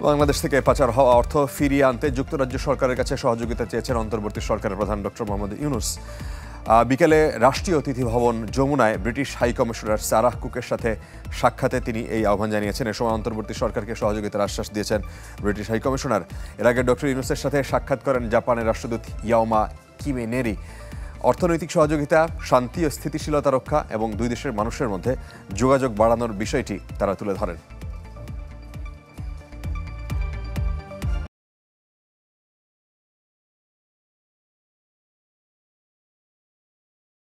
বাংলাদেশ থেকে পাচার হওয়া অর্থ ফিরিয়ে আনতে যুক্তরাজ্য সরকারের কাছে সহযোগিতা চেয়েছেন অন্তর্বর্তী সরকারের প্রধান ডক্টর মোহাম্মদ ইউনূস। বিকেলে রাষ্ট্রীয় অতিথি ভবন যমুনায় ব্রিটিশ হাই কমিশনার সারাহ কুকের সাথে সাক্ষাতে তিনি এই আহ্বান জানিয়েছেন। এ সময় অন্তর্বর্তী সরকারকে সহযোগিতার আশ্বাস দিয়েছেন ব্রিটিশ হাই কমিশনার। এর আগে ডক্টর ইউনূসের সাথে সাক্ষাৎ করেন জাপানের রাষ্ট্রদূত ইয়াওমা কিমেনেরি। অর্থনৈতিক সহযোগিতা, শান্তি ও স্থিতিশীলতা রক্ষা এবং দুই দেশের মানুষের মধ্যে যোগাযোগ বাড়ানোর বিষয়টি তারা তুলে ধরেন।